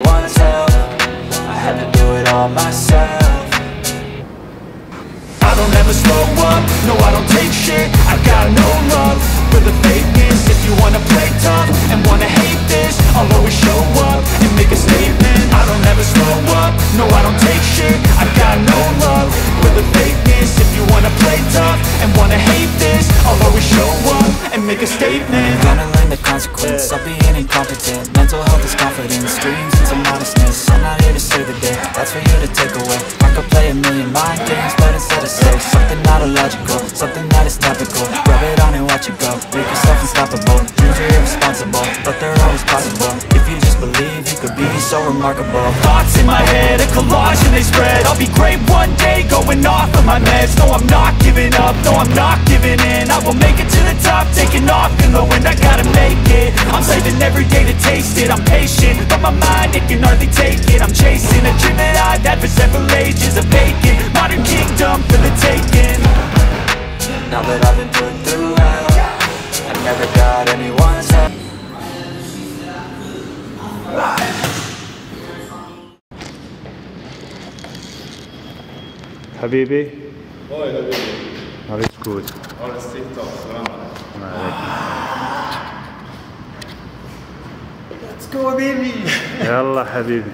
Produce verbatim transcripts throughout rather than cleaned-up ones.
anyone's help. I had to do it all myself. I don't ever slow up, no I don't take shit. I got no love for the fakeness. If you wanna play tough and wanna hate this, I'll always show up and make a statement. I don't ever slow up, no I don't take shit. I got no love for the fakeness. If you wanna play tough and wanna hate this, I'll always show up and make a statement. Gonna learn the consequence of being incompetent. Mental health is confidence, dreams into modestness. I'm not here to save the day, that's for you to take away. I could play a million mind games, but instead of say something not illogical, something that is topical. Rub it on and watch it go, make yourself unstoppable. Dreams are irresponsible, but they're always possible. If you just believe, you could be so remarkable. Thoughts in my head, a collage and they spread. I'll be great one day, going off of my meds. No, I'm not giving up, no, I'm not giving in. I will make it to the top, taking off in the wind. I gotta make it, I'm saving every day to taste it. I'm patient, but my mind, it can hardly take it. I'm chasing a dream that I've had for several ages. A vacant, modern kingdom for the taking. Now that I've been put through hell, I never got anyone's help. حبيبي هاي حبيبي alles gut alles tipptopp السلام عليكم Let's go baby يلا حبيبي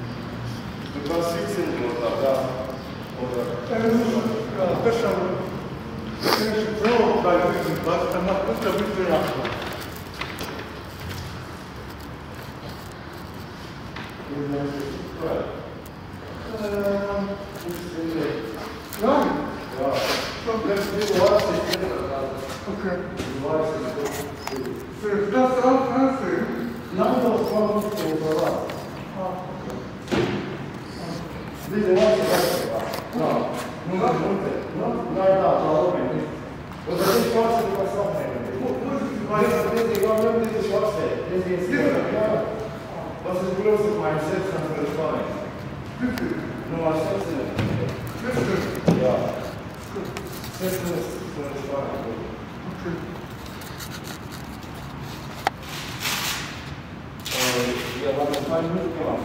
Was ist bloß auf meinem Sitz für das Bein? Nur mal sitzen. Ja. Sitzen ist für das Bein. Wir haben zwei Minuten gemacht.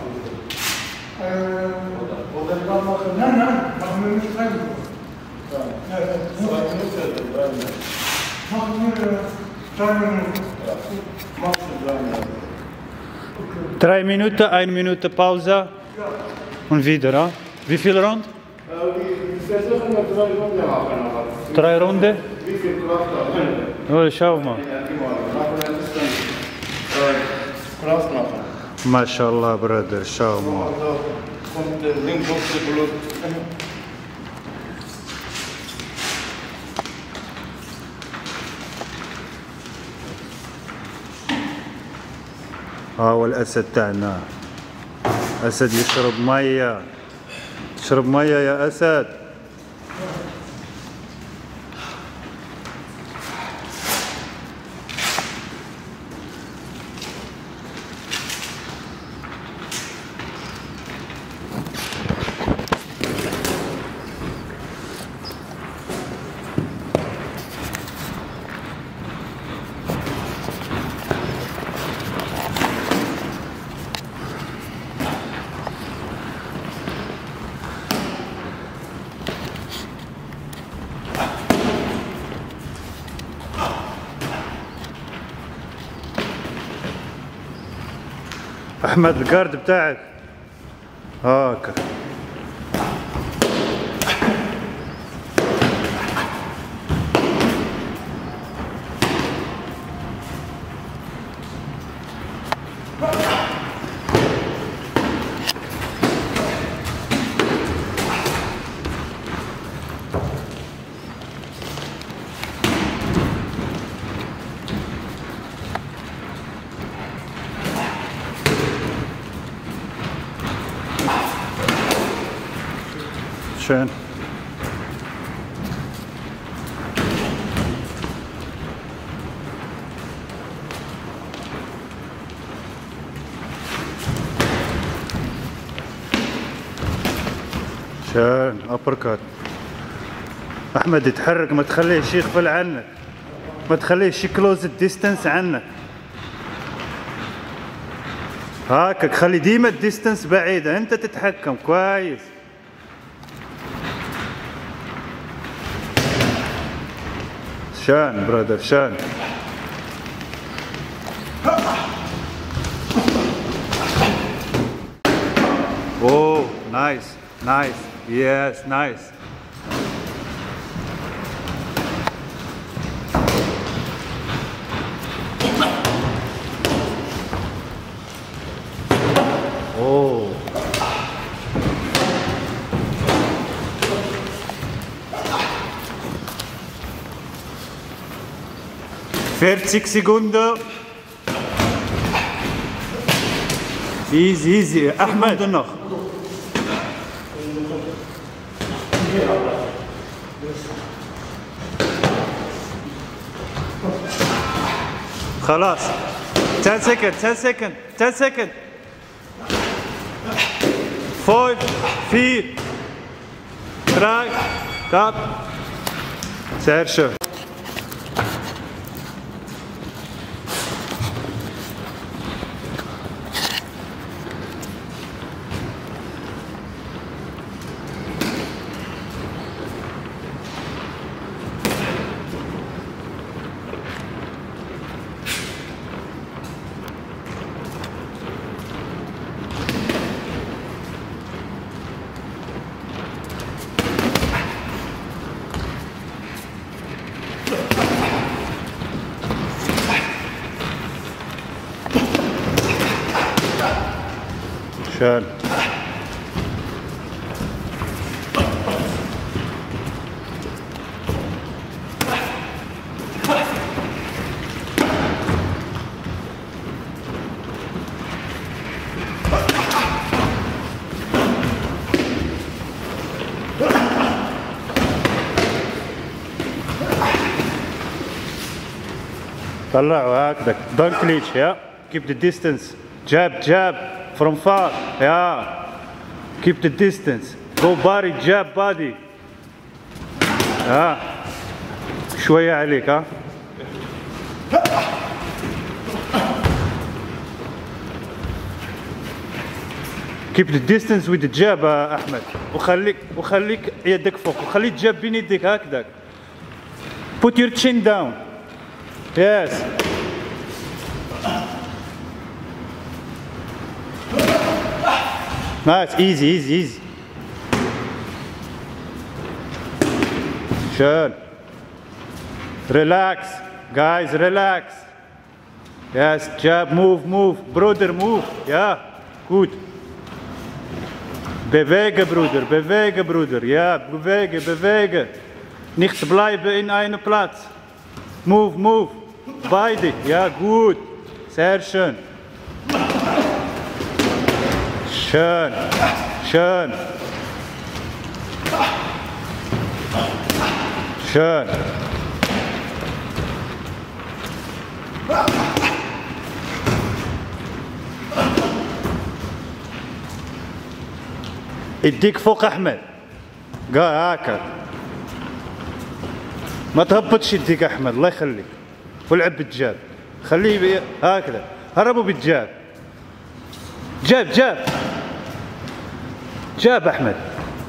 Oder wir machen. Nein, nein, machen wir nicht rein. Zwei Minuten. Machen wir drei Minuten. Ja. Machen wir drei Minuten. Drei Minuten, eine Minute Pause ja. Und wieder, ja? Wie viel Runden? Wir versuchen noch drei Runden machen. Drei Runden? Wie viel Kraft haben wir? Oh, schau mal. Kraft machen. MashaAllah, Bruder, schau mal. Kommt der links auf der Blut. ها هو الأسد تاعنا. أسد يشرب مية. اشرب مية يا أسد. أحمد القرد بتاعك هاكا schön. شان ابركات. احمد يتحرك، ما تخليهش يغفل عنك، ما تخليهش كلوز الديستنس عنك. هاكك خلي ديما الديستنس بعيدة، انت تتحكم كويس. شان برادر شان. اوه نايس نايس يس نايس. اوه vierzig Sekunden. Easy, easy. Ahmed noch. خلاص. ten seconds, ten seconds, ten seconds. five, four, three, stop. Sehr schön. شان. طلعوا هكذا. Don't clinch, yeah. Keep the distance. Jab, jab. From far, yeah. Keep the distance. Go body, jab, body. Yeah. شوية عليك ها. Keep the distance with the jab أحمد. وخليك وخليك يدك فوق وخلي الجاب بين يديك هكذاك. Put your chin down. Yes. Nice, easy, easy, easy. Schön. Relax, guys, relax. Yes, jab, move, move. Bruder, move. Ja, gut. Bewegen, Bruder, bewegen, Bruder. Ja, bewegen, bewegen. Nicht bleiben in einem Platz. Move, move. Beide. Ja, gut. Sehr schön. Schön, schön, schön. اديك فوق احمد. قا هاكا ما تهبطش يديك احمد الله يخليك. والعب بالجاب خليه هكذا. هربوا بالجاب. جاب جاب جاب احمد.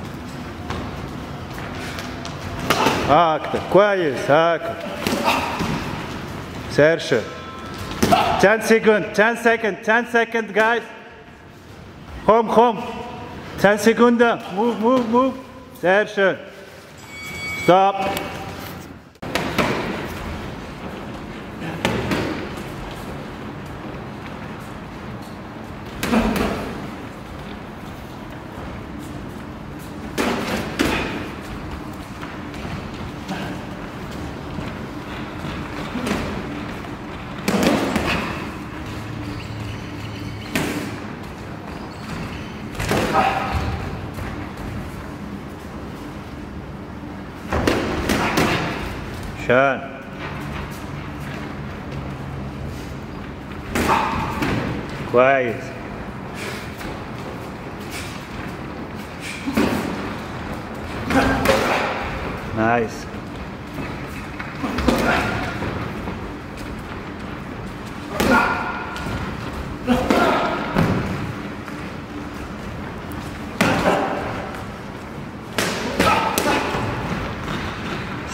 هكذا كويس هكذا. سير شو. ten seconds, ten seconds, ten seconds guys. خم خم. ten seconds. Move, move, move. سير شو. Stop. شان. كويس. نايس.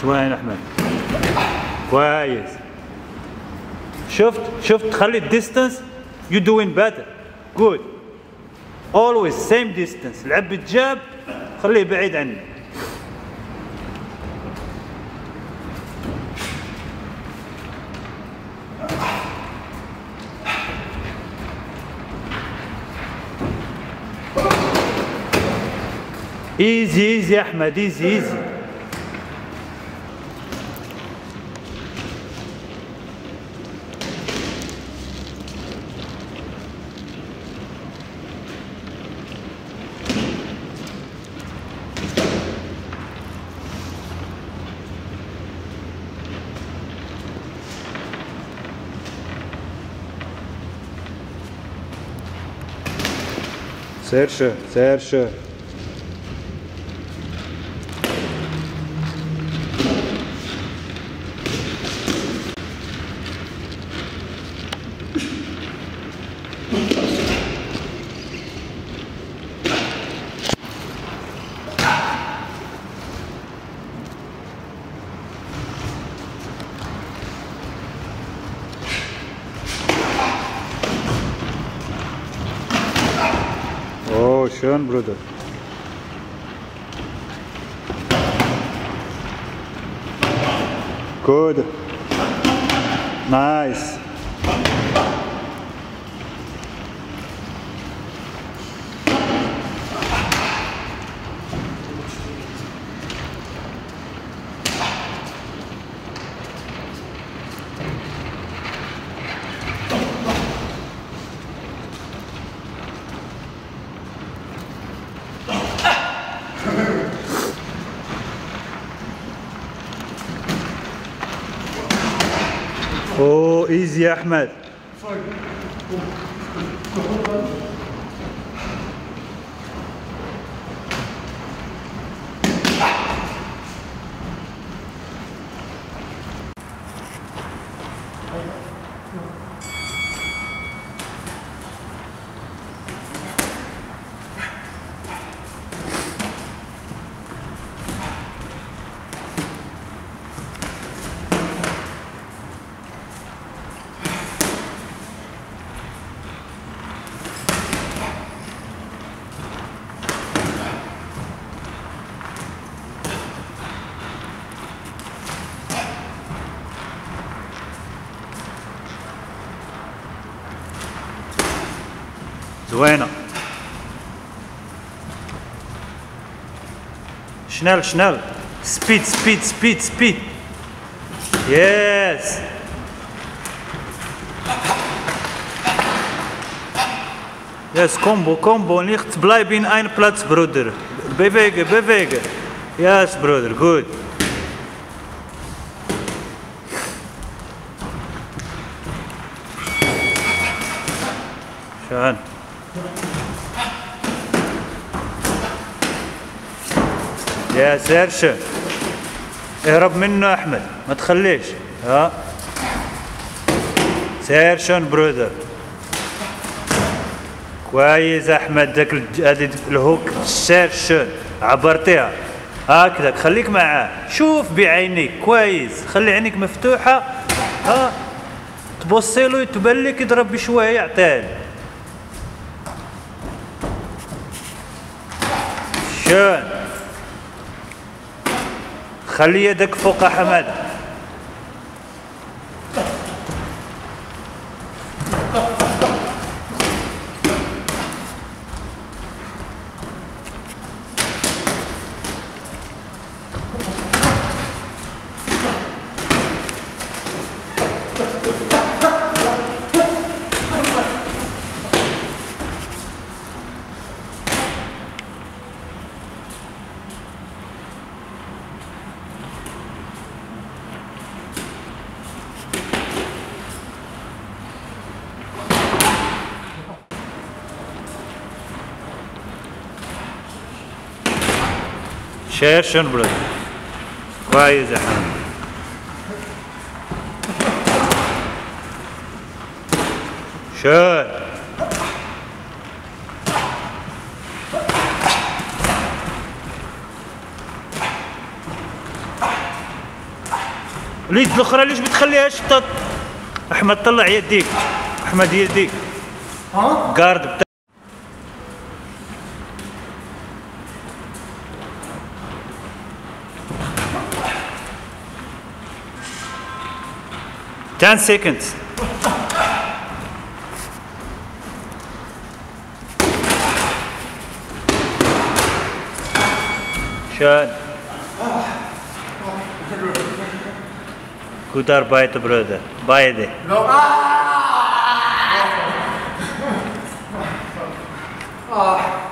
زوين احمد كويس. شفت شفت تخلي الديستنس you doing better good always same distance. لعب بالجاب خليه بعيد عني. ايزي ايزي يا احمد ايزي ايزي. Sehr schön, sehr schön. Oh, schön, Bruder. Good. Nice. Oh, easy Ahmed. زوينة. شنال شنال سبيد سبيد سبيد سبيد. يس يس كومبو كومبو nicht bleiben ein Platz Bruder. Bewege bewege. Yes Bruder good. شان يا سيرش اهرب منه احمد ما تخليش. ها سيرشن برودر كويس احمد. ذاك هذه الهوك سيرشن عبرتيها هكذا. خليك معاه شوف بعينيك كويس. خلي عينيك مفتوحه. ها تبصي له تبان لك يضرب بشويه يعطيها. شون خلي يدك فوق حماد. شيرشن برودر كويس يا حمد. شون اليد الاخرى ليش بتخليهاش تط... احمد طلع يديك، احمد يديك ها؟ جارد بتاع ten seconds. Schön. Gute Arbeit, Bruder. Beide. Ah!